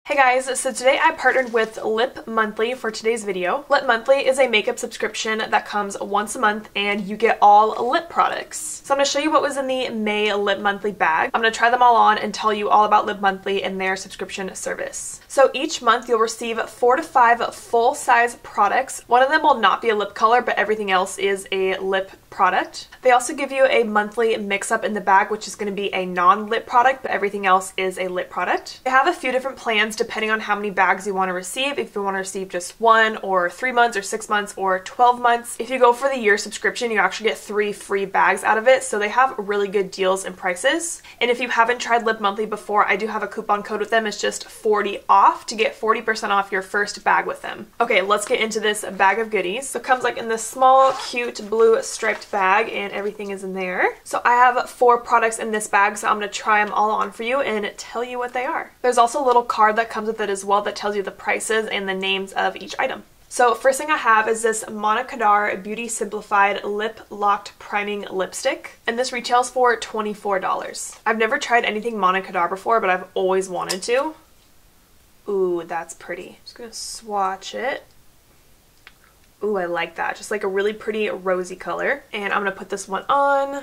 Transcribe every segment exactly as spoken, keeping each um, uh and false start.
Hey guys, so today I partnered with Lip Monthly for today's video. Lip Monthly is a makeup subscription that comes once a month and you get all lip products. So I'm going to show you what was in the May Lip Monthly bag. I'm going to try them all on and tell you all about Lip Monthly and their subscription service. So each month you'll receive four to five full-size products. One of them will not be a lip color, but everything else is a lip product. They also give you a monthly mix-up in the bag, which is going to be a non-lip product, but everything else is a lip product. They have a few different plans depending on how many bags you want to receive. If you want to receive just one, or three months, or six months, or twelve months. If you go for the year subscription, you actually get three free bags out of it, so they have really good deals and prices. And if you haven't tried Lip Monthly before, I do have a coupon code with them. It's just forty off to get forty percent off your first bag with them. Okay, let's get into this bag of goodies. So it comes like in this small, cute, blue striped bag, and everything is in there. So I have four products in this bag, so I'm going to try them all on for you and tell you what they are. There's also a little card that comes with it as well that tells you the prices and the names of each item. So first thing I have is this Manna Kadar Beauty Simplified Lip Locked Priming Lipstick, and this retails for twenty-four dollars. I've never tried anything Manna Kadar before, but I've always wanted to. Ooh, that's pretty. Just gonna swatch it. Ooh, I like that. Just like a really pretty rosy color. And I'm gonna put this one on.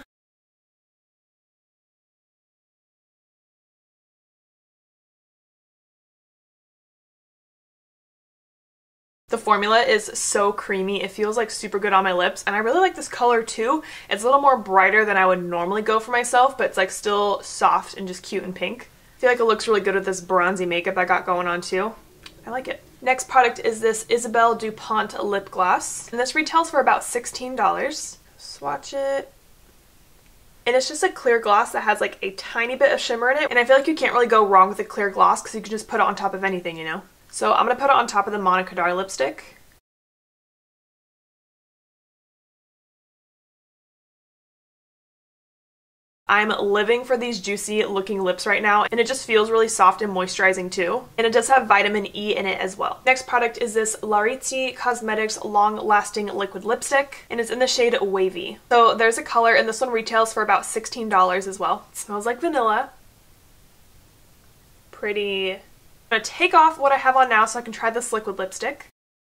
The formula is so creamy. It feels like super good on my lips, and I really like this color too. It's a little more brighter than I would normally go for myself, but it's like still soft and just cute and pink. I feel like it looks really good with this bronzy makeup I got going on too. I like it. Next product is this Isabelle Dupont lip gloss, and this retails for about sixteen dollars. Swatch it. And it's just a clear gloss that has like a tiny bit of shimmer in it, and I feel like you can't really go wrong with a clear gloss because you can just put it on top of anything, you know? So I'm going to put it on top of the Manna Kadar lipstick. I'm living for these juicy looking lips right now, and it just feels really soft and moisturizing too. And it does have vitamin E in it as well. Next product is this Laritzy Cosmetics Long Lasting Liquid Lipstick, and it's in the shade Wavy. So there's a color, and this one retails for about sixteen dollars as well. It smells like vanilla. Pretty. I'm going to take off what I have on now so I can try this liquid lipstick.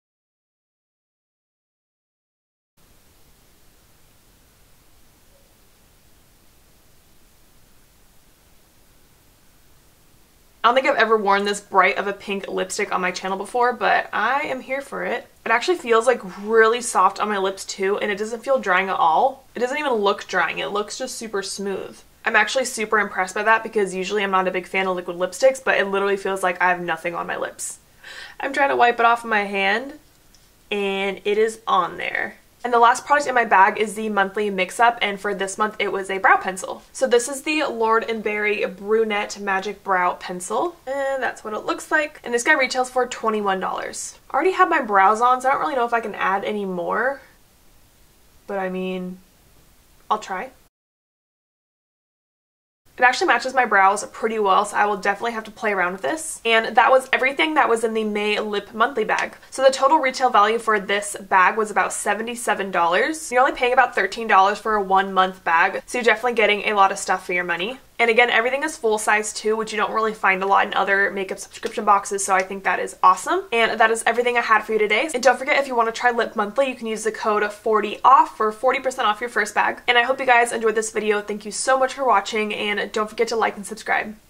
I don't think I've ever worn this bright of a pink lipstick on my channel before, but I am here for it. It actually feels like really soft on my lips too, and it doesn't feel drying at all. It doesn't even look drying, it looks just super smooth. I'm actually super impressed by that because usually I'm not a big fan of liquid lipsticks, but it literally feels like I have nothing on my lips. I'm trying to wipe it off of my hand, and it is on there. And the last product in my bag is the monthly mix-up, and for this month it was a brow pencil. So this is the Lord and Berry Brunette Magic Brow Pencil, and that's what it looks like. And this guy retails for twenty-one dollars. I already have my brows on, so I don't really know if I can add any more, but I mean, I'll try. It actually matches my brows pretty well, so I will definitely have to play around with this. And that was everything that was in the May Lip Monthly bag. So the total retail value for this bag was about seventy-seven dollars. You're only paying about thirteen dollars for a one month bag, so you're definitely getting a lot of stuff for your money. And again, everything is full size too, which you don't really find a lot in other makeup subscription boxes, so I think that is awesome. And that is everything I had for you today. And don't forget, if you want to try Lip Monthly, you can use the code forty off for forty percent off your first bag. And I hope you guys enjoyed this video. Thank you so much for watching, and don't forget to like and subscribe.